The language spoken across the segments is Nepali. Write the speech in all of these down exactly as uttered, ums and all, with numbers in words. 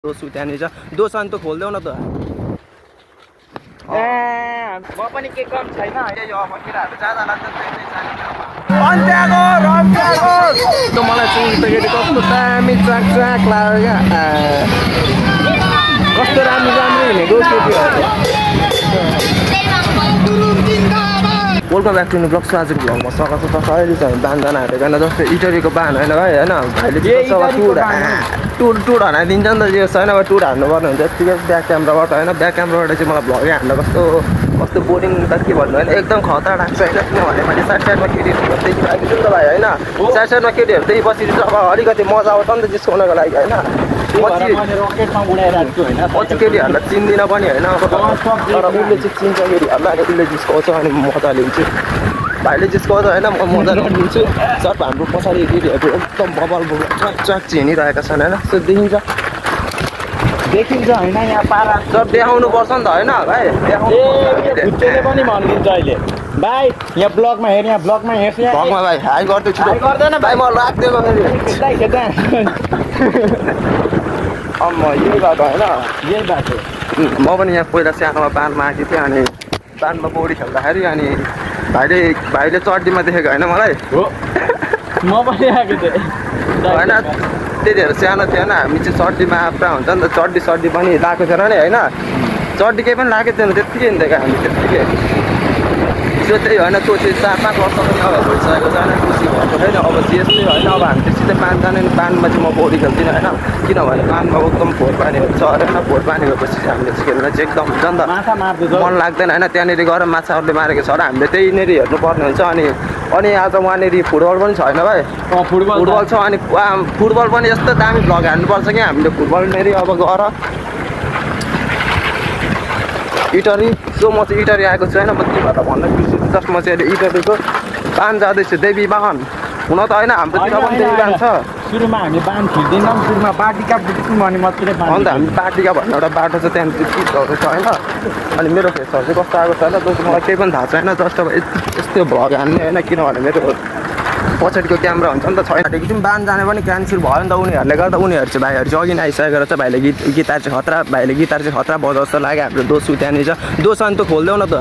दोसु त्यहाँनिर छ दोस अनि त खोल्देऊ न त ए म पनि के कम छैन यो अब किराहरु ज्यादा लाग्छ त्यही चाहिँ अन्त्याको रम्त्याको त मलाई चाहिँ त केटी कस्तो दामी ट्र्याक ट्र्याक लाग्यो क्या कस्तो राम्रो राम्रो हिँडेको केटीहरु welcome back to new vlog आजको भ्लगमा स्वागत छ। अहिले चाहिँ बान जान आँटेको होइन जस्तै इटरीको बान होइन भाइ होइन भाइले चाहिँ टुर टुर टुर हानिदिन्छ नि त यो छैन अब टुर हान्नुपर्ने हुन्छ यतिकै ब्याक क्यामेराबाट होइन ब्याक क्यामेराबाट चाहिँ मलाई भ्लगै हान्दा कस्तो कस्तो बोरिङ त के भन्नु होइन एकदम खतरा लाग्छ होइन किनभने मैले साइड साइडमा केटीहरू देखिरहेको छु नि त भाइ होइन साइड साइडमा केटीहरू त्यही बसिरहेको छ अब अलिकति मजा आउँछ नि त जिस्काउनको लागि होइन पछि केटीहरूलाई चिन्दिनँ पनि होइन तर उसले चाहिँ चिन्छ केटीहरूलाई अनि उसले जिस्काउँछ अनि मजा लिन्छु भाइले जिस्काउँछ होइन म मजाले लिन्छु सर्ट हाम्रो पछाडि केटीहरू एकदम बबल बबल ट्र्याक ट्र्याक हिँडिरहेका छन् होइन त्यो देखिन्छ देखिन्छ होइन यहाँ पारा सर देखाउनु पर्छ नि त होइन भाइ देखाउनु पनि भनिदिन्छ अहिले भाइ यहाँ ब्लगमा हेर यहाँ ब्लगमा हेर्छ ब्लगमा भाइ हाई गर्दै छु गर्दैन भाइ म राख्दिएको फेरि खेदा अम्म यही बाटो होइन यही बाटो म पनि यहाँ पहिला सानोमा बानमा आएको थिएँ अनि बानमा पौडी खेल्दाखेरि अनि भाइले भाइले चड्डीमा देखेको होइन मलाई हो म पनि आएको थिएँ होइन त्यतिखेर सानो थियो होइन हामी चाहिँ चड्डीमा पुरा हुन्छ नि त चड्डी सड्डी पनि लगाएको थिएन नि होइन चड्डी केही पनि लागेको थिएन त्यत्तिकै हिँडेको हामी त्यत्तिकै त्यो त्यही होइन त्यो चाहिँ चार पाँच वर्ष पनि अब भइसकेको छ होइन खुसी भएको छैन अब यस्तै होइन अब हामी चाहिँ सिधै बान जाने बानमा चाहिँ म पौडी खेल्दिनँ होइन किनभने बानमा एकदम फोहोर पानीहरू छ होइन फोहोर पानी गएपछि चाहिँ हामीले चाहिँ खेल्न चाहिँ एकदम हुन्छ नि त मन लाग्दैन होइन त्यहाँनिर गएर माछाहरूले मारेको छ र हामीले त्यहीँनिर हेर्नुपर्ने हुन्छ अनि अनि आज वहाँनिर फुटबल पनि छ होइन भाइ फुटबल फुटबल छ अनि फुटबल पनि यस्तो दामी भ्लग हान्नुपर्छ कि हामीले फुटबलनिर अब गएर इटरी सो म चाहिँ इटरी आएको छु होइन म के भएर भन्न बिर्सिन्छु जस्ट म चाहिँ अहिले इटरीको बान जाँदैछु देवी बाहन हुन त होइन हाम्रोतिर पनि देवी बाहन छ सुरुमा हामी बान खिच्दैनौँ सुरुमा बाटिका बुझ्यौँ भने मात्रै अन्त हामी बाटिका भन्ने एउटा बाटो छ त्यहाँनिर चिजहरू छ होइन अनि मेरो फेसहरू चाहिँ कस्तो आएको छ होइन जस्तो मलाई केही पनि थाहा छैन जस्ट अब यस्तो भ्लग हान्ने होइन किनभने मेरो पछाडिको क्यामेरा हुन्छ नि त छैन एकदिन बान जाने पनि क्यान्सल भयो नि त उनीहरूले गर्दा उनीहरू चाहिँ भाइहरू चाहिँ अघि नै आइसकेको छ भाइले गीत गिटार चाहिँ खतरा भाइले गिटार चाहिँ खतरा बजाउँछ जस्तो लाग्यो हाम्रो दोसु त्यहाँनिर छ दोस अनि त खोल्देऊ न त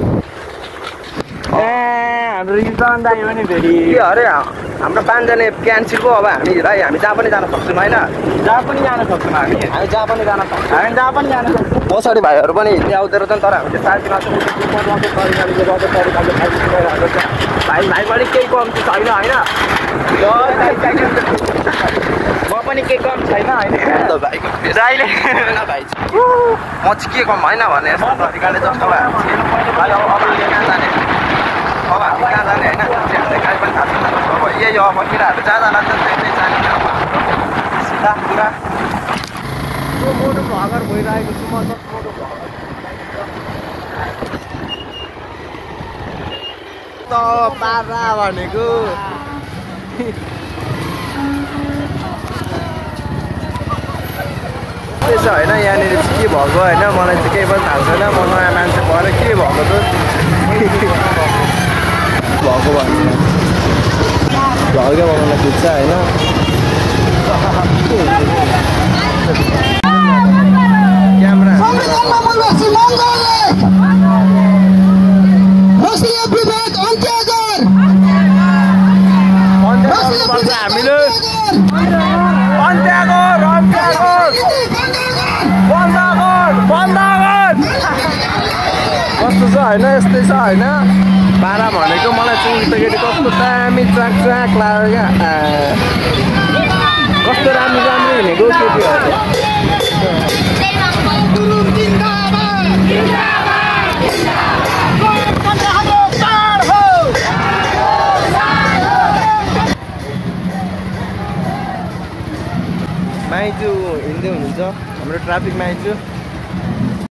ए हाम्रो रिजन दाइ पनि फेरि के अरे हाम्रो बान जाने क्यान्सल पो अब हामी भाइ हामी जहाँ पनि जान सक्छौँ होइन जहाँ पनि जान सक्छौँ हामी हामी जहाँ पनि जान सक्छौँ हामी जहाँ पनि जान सक्छौँ पछाडि भाइहरू पनि ल्याउँदै रहेछन् तर हामीले साथीमा भाइ भाइ पनि केही कम्ती छैन होइन म पनि केही कम छैन होइन भाइको भाइ म चाहिँ के कम होइन भने यस्तो तरिकाले जस्तो भाइ अब अब हामी कहाँ जाने अब हामी कहाँ जाने होइन हामीलाई काहीँ पनि थाहा छैन अब यही अब किराहरू ज्यादा लाग्छ त्यही चाहिँ जाने सिधा कुरा यो मोटो भ्लगर भइरहेको छु म जस्तो मोटो भ्लगर त पारा भनेको त्यसो होइन यहाँनिर चाहिँ के भएको होइन मलाई चाहिँ केही पनि थाहा छैन म नयाँ मान्छे भएर के भएको त भएको भन्नु भ्लगै बनाउन खिच्छ होइन क्यामेरा हामीले अन्त्याको रम्त्याको बन्दागढ बन्दागढ कस्तो छ होइन यस्तै छ होइन पारा भनेको मलाई चाहिँ त केटी कस्तो दामी ट्र्याक ट्र्याक लाग्यो क्या कस्तो राम्रो राम्रो हिँडेको केटीहरू माइजू हिँड्दै हुनुहुन्छ हाम्रो ट्राफिक माइजू